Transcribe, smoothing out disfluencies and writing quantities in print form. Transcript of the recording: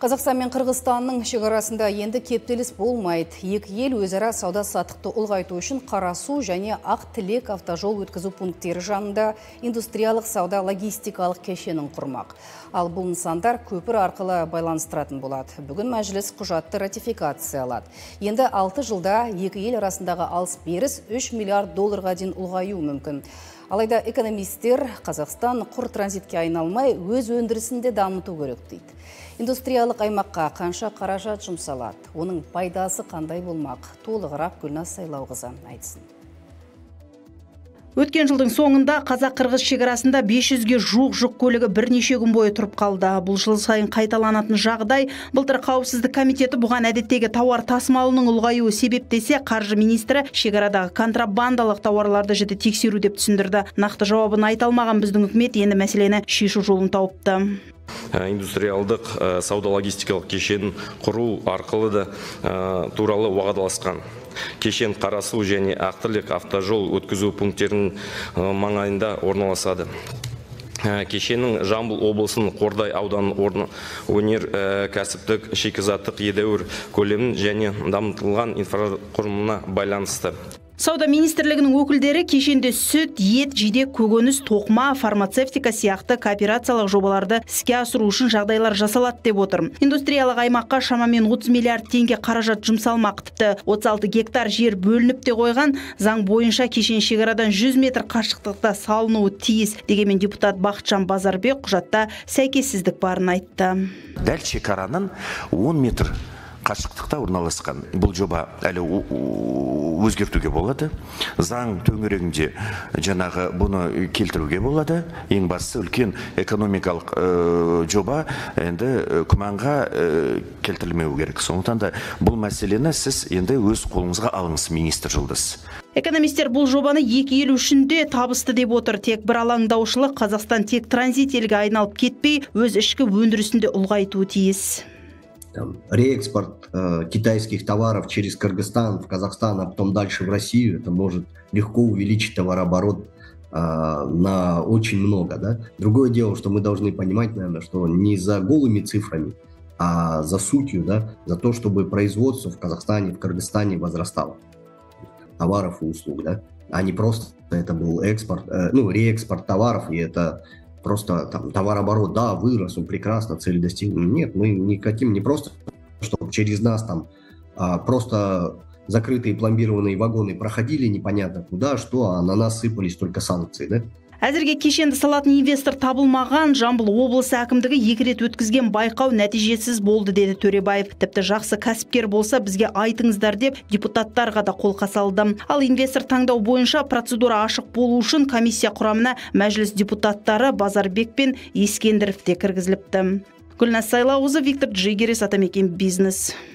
Қазақстан мен Қырғызстанның шекарасында енді кептеліс болмайды. Екі ел өзара сауда-саттықты ұлғайту үшін Қарасу және Ақ Тілек автожол өткізу пункттері жанында индустриялық сауда-логистикалық кешенін құрмақ. Ал бұл нысандар көпір арқылы байланыстыратын болады. Бүгін мәжіліс құжатты ратификациялады. Енді 6 жылда екі ел арасындағы алыс-беріс 3 миллиард долларға дейін ұлғаю мүмкін. Алайда экономистер Қазақстан құр транзитке айналмай өз өндірісінде дамыту керек дейді. Индустриялық аймаққа қанша қаражат жұмсалады, оның пайдасы қандай болмақ? Толығырақ Гүлназ Сайлауқызы айтсын. Өткен жылдың соңында Қазақ-Қырғыз шекарасында 500-ге жуық жүк көлігі бірнеше күн бойы тұрып қалды. Бұл жыл сайын қайталанатын жағдай. Былтыр Қауіпсіздік комитеті бұған әдеттегі тауар тасымалының ұлғаюы себеп десе, қаржы министрі шекарадағы контрабандалық тауарларды жіті тексеру деп түсіндірді. Нақты жауабын айта алмаған біздің үкімет енді мәселені шешу жолын тауыпты. Индустриалдық сауда-логистикалық кешенін құру арқылы да туралы уағдаласқан. Кешен Қарасу және Ақ Тілек автожол өткізу пункттерінің маңайында орналасады. Кешеннің Жамбыл облысының Қордай ауданының өнер кәсіптік шикізаттық едәуір көлемін және дамытылған инфрақұрылымына байланысты. Сауда министрлігінің өкілдері кешенде сүт, ет, жидек, көкөніс, тоқыма, фармацевтика сияқты кооперациялық жобаларды іске асыру үшін жағдайлар жасалады деп отыр. Индустриялық аймаққа шамамен 30 миллиард теңге қаражат жұмсалмақ, тіпті 36 гектар жер бөлініп те қойған. Заң бойынша кешен шекарадан 100 метр қашықтықта салынуы тиіс. Дегенмен депутат Бақытжан Базарбек құжатта сәйкессіздік барын айтты. Дәл шекараның 10 метр қашықтықта орналасқан бұл жоба әлі өзгертуге болады. Заң төңірегінде жаңағы бұны келтіруге болады. Ең бастысы үлкен экономикалық жоба енді күмәнға келтірілмеу керек. Сондықтан да бұл мәселені сіз енді өз қолыңызға алыңыз, министр Жұлдыз. Экономистер бұл жобаны екі ел үшін де табысты деп отыр. Тек бір алаңдаушылық, Қазақстан тек транзит елге айналып кетпей, өз ішкі өндірісінде ұлғайтуы тиіс. Реэкспорт китайских товаров через Кыргызстан в Казахстан, а потом дальше в Россию, это может легко увеличить товарооборот на очень много. Да? Другое дело, что мы должны понимать, наверное, что не за голыми цифрами, а за сутью, да? За то, чтобы производство в Казахстане, в Кыргызстане возрастало товаров и услуг, да? А не просто это был экспорт, реэкспорт товаров, и это просто там товарооборот, да, вырос, он прекрасно, цель достигнут. Нет, мы не хотим не просто, чтобы через нас там просто закрытые пломбированные вагоны проходили непонятно куда, что, а на нас сыпались только санкции, да? Әзірге кешенді салатын инвестор табылмаған. Жамбыл облысы әкімдігі 2 рет өткізген байқау нәтижесіз болды деді Төребаев. Тіпті жақсы кәсіпкер болса бізге айтыңыздар деп депутаттарға да қолқа салды. Ал инвестор таңдау бойынша процедура ашық болу үшін комиссия құрамына мәжіліс депутаттары Базарбек пен Ескендіров те кіргізіліпті. Гүлназ Сайлауқызы, Виктор Джигерис, Атамекен бизнес.